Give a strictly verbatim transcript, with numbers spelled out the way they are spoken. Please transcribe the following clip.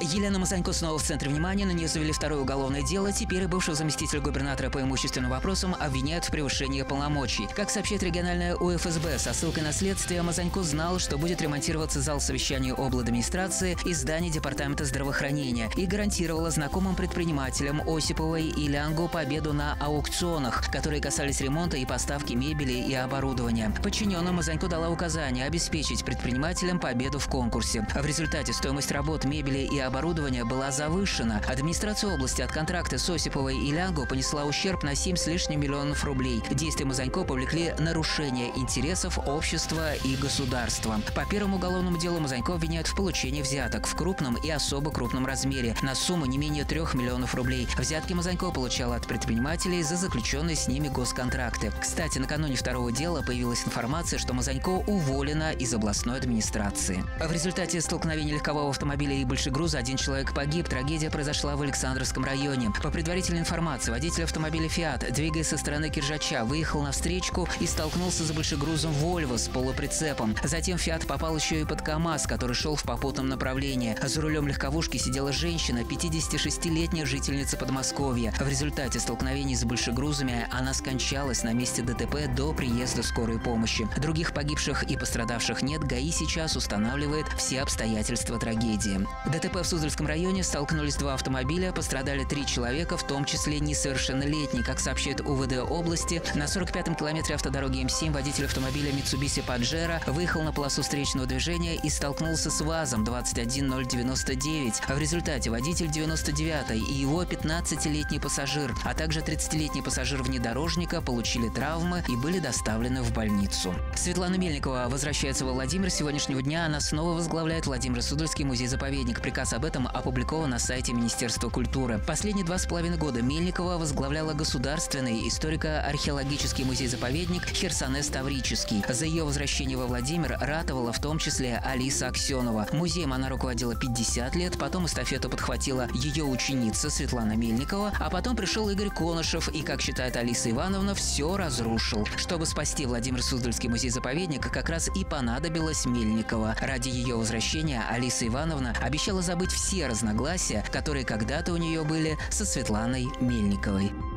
Елена Мазанько снова в центре внимания, на нее завели второе уголовное дело. Теперь бывшего заместителя губернатора по имущественным вопросам обвиняют в превышении полномочий. Как сообщает региональная У Эф Эс Бэ, со ссылкой на следствие, Мазанько знал, что будет ремонтироваться зал совещания обладминистрации и здание департамента здравоохранения, и гарантировала знакомым предпринимателям Осиповой и Лянго победу на аукционах, которые касались ремонта и поставки мебели и оборудования. Подчиненным Мазанько дала указание обеспечить предпринимателям победу в конкурсе. В результате стоимость работ, мебели и оборудования была завышена. Администрация области от контракта с Осиповой и Лянго понесла ущерб на семь с лишним миллионов рублей. Действия Мазанько повлекли нарушение интересов общества и государства. По первому уголовному делу Мазанько обвиняют в получении взяток в крупном и особо крупном размере на сумму не менее трех миллионов рублей. Взятки Мазанько получал от предпринимателей за заключенные с ними госконтракты. Кстати, накануне второго дела появилась информация, что Мазанько уволена из областной администрации. В результате столкновения легкового автомобиля и большегруза один человек погиб. Трагедия произошла в Александровском районе. По предварительной информации, водитель автомобиля «Фиат», двигаясь со стороны Киржача, выехал на встречку и столкнулся с большегрузом «Вольво» с полуприцепом. Затем «Фиат» попал еще и под КАМАЗ, который шел в попутном направлении. За рулем легковушки сидела женщина, пятидесятишестилетняя жительница Подмосковья. В результате столкновений с большегрузами она скончалась на месте Дэ Тэ Пэ до приезда скорой помощи. Других погибших и пострадавших нет. ГАИ сейчас устанавливает все обстоятельства трагедии. В Дэ Тэ Пэ в Суздальском районе столкнулись два автомобиля, пострадали три человека, в том числе несовершеннолетний. Как сообщает У Вэ Дэ области, на сорок пятом километре автодороги М семь водитель автомобиля Mitsubishi Pajero выехал на полосу встречного движения и столкнулся с ВАЗом двадцать один ноль девяносто девять. В результате водитель девяносто девятой и его пятнадцатилетний пассажир, а также тридцатилетний пассажир внедорожника получили травмы и были доставлены в больницу. Светлана Мельникова возвращается во Владимир. С сегодняшнего дня она снова возглавляет Владимиро-Суздальский музей-заповедник. Приказ об этом опубликован на сайте Министерства культуры. Последние два с половиной года Мельникова возглавляла государственный историко-археологический музей-заповедник Херсонес-Таврический. За ее возвращение во Владимир ратовала в том числе Алиса Аксенова. Музеем она руководила пятьдесят лет, потом эстафету подхватила ее ученица Светлана Мельникова, а потом пришел Игорь Конышев и, как считает Алиса Ивановна, все разрушил. Чтобы спасти Владимир-Суздальский музей-заповедник, как раз и понадобилась Мельникова. Ради ее возвращения Алиса Ивановна обещала забыть все разногласия, которые когда-то у нее были со Светланой Мельниковой.